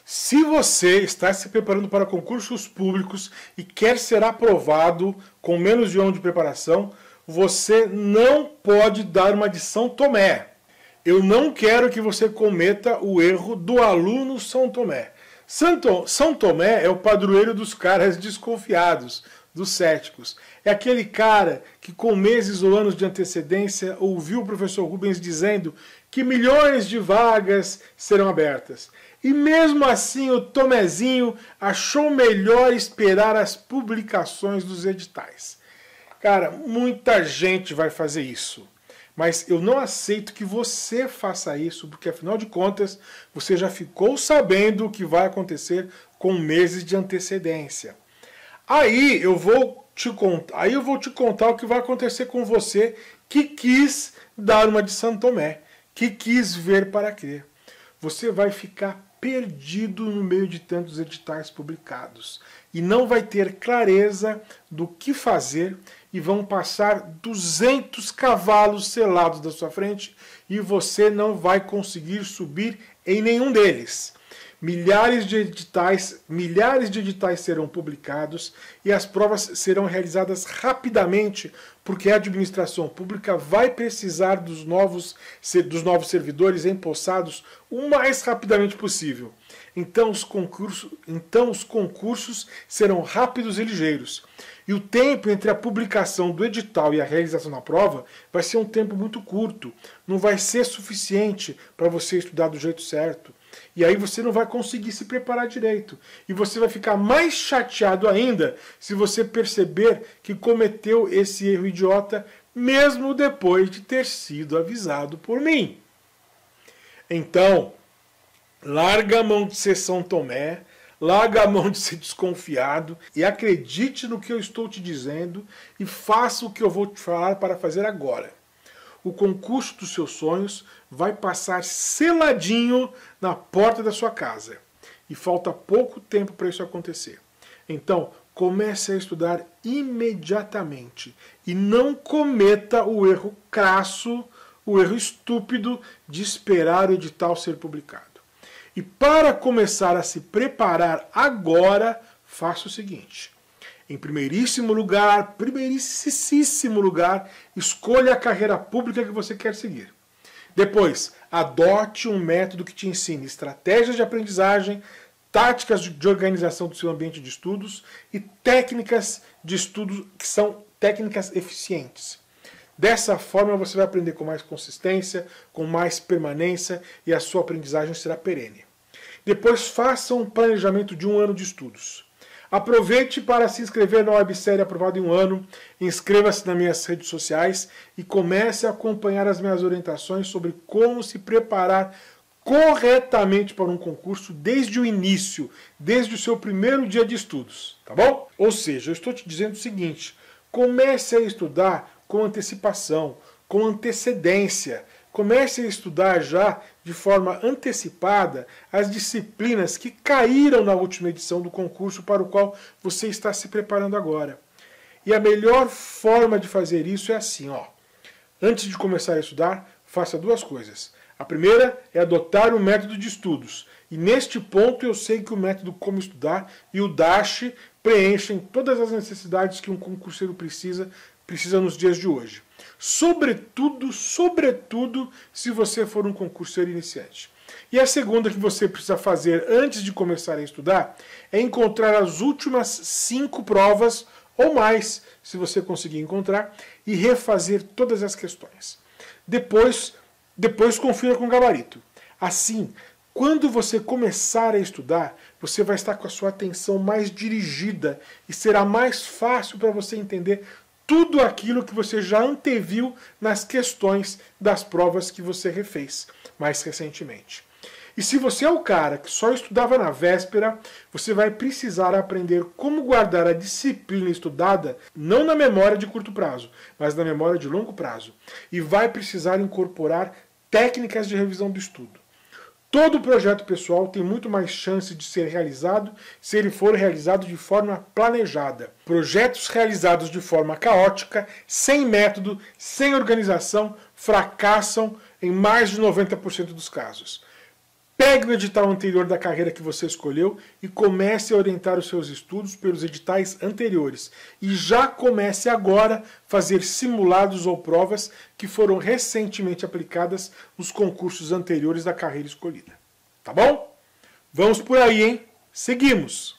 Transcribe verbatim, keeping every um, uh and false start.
Se você está se preparando para concursos públicos e quer ser aprovado com menos de um ano de preparação, você não pode dar uma de São Tomé. Eu não quero que você cometa o erro do aluno São Tomé. São Tomé é o padroeiro dos caras desconfiados, dos céticos. É aquele cara que com meses ou anos de antecedência ouviu o professor Rubens dizendo que milhões de vagas serão abertas. E mesmo assim o Tomezinho achou melhor esperar as publicações dos editais. Cara, muita gente vai fazer isso. Mas eu não aceito que você faça isso, porque afinal de contas, você já ficou sabendo o que vai acontecer com meses de antecedência. Aí eu vou te contar, aí eu vou te contar o que vai acontecer com você que quis dar uma de São Tomé, que quis ver para crer. Você vai ficar perdido no meio de tantos editais publicados e não vai ter clareza do que fazer e vão passar duzentos cavalos selados da sua frente e você não vai conseguir subir em nenhum deles. Milhares de editais, milhares de editais serão publicados e as provas serão realizadas rapidamente, porque a administração pública vai precisar dos novos, dos novos servidores empossados o mais rapidamente possível. Então os concursos, então os concursos serão rápidos e ligeiros. E o tempo entre a publicação do edital e a realização da prova vai ser um tempo muito curto. Não vai ser suficiente para você estudar do jeito certo. E aí você não vai conseguir se preparar direito. E você vai ficar mais chateado ainda se você perceber que cometeu esse erro idiota mesmo depois de ter sido avisado por mim. Então, larga a mão de ser São Tomé, larga a mão de ser desconfiado e acredite no que eu estou te dizendo e faça o que eu vou te falar para fazer agora. O concurso dos seus sonhos vai passar seladinho na porta da sua casa. E falta pouco tempo para isso acontecer. Então, comece a estudar imediatamente. E não cometa o erro crasso, o erro estúpido de esperar o edital ser publicado. E para começar a se preparar agora, faça o seguinte. Em primeiríssimo lugar, primeiríssimo lugar, escolha a carreira pública que você quer seguir. Depois, adote um método que te ensine estratégias de aprendizagem, táticas de organização do seu ambiente de estudos e técnicas de estudo que são técnicas eficientes. Dessa forma, você vai aprender com mais consistência, com mais permanência e a sua aprendizagem será perene. Depois, faça um planejamento de um ano de estudos. Aproveite para se inscrever na websérie Aprovado em um Ano, inscreva-se nas minhas redes sociais e comece a acompanhar as minhas orientações sobre como se preparar corretamente para um concurso desde o início, desde o seu primeiro dia de estudos, tá bom? Ou seja, eu estou te dizendo o seguinte, comece a estudar com antecipação, com antecedência, comece a estudar já de forma antecipada as disciplinas que caíram na última edição do concurso para o qual você está se preparando agora. E a melhor forma de fazer isso é assim, ó. Antes de começar a estudar, faça duas coisas. A primeira é adotar o método de estudos. E neste ponto eu sei que o método Como Estudar e o Dash preenchem todas as necessidades que um concurseiro precisa, precisa nos dias de hoje. Sobretudo, sobretudo, se você for um concurseiro iniciante. E a segunda que você precisa fazer antes de começar a estudar é encontrar as últimas cinco provas ou mais, se você conseguir encontrar, e refazer todas as questões. Depois, depois confira com o gabarito. Assim, quando você começar a estudar, você vai estar com a sua atenção mais dirigida e será mais fácil para você entender tudo aquilo que você já anteviu nas questões das provas que você refez mais recentemente. E se você é o cara que só estudava na véspera, você vai precisar aprender como guardar a disciplina estudada, não na memória de curto prazo, mas na memória de longo prazo. E vai precisar incorporar técnicas de revisão do estudo. Todo projeto pessoal tem muito mais chance de ser realizado se ele for realizado de forma planejada. Projetos realizados de forma caótica, sem método, sem organização, fracassam em mais de noventa por cento dos casos. Pegue o edital anterior da carreira que você escolheu e comece a orientar os seus estudos pelos editais anteriores. E já comece agora a fazer simulados ou provas que foram recentemente aplicadas nos concursos anteriores da carreira escolhida. Tá bom? Vamos por aí, hein? Seguimos!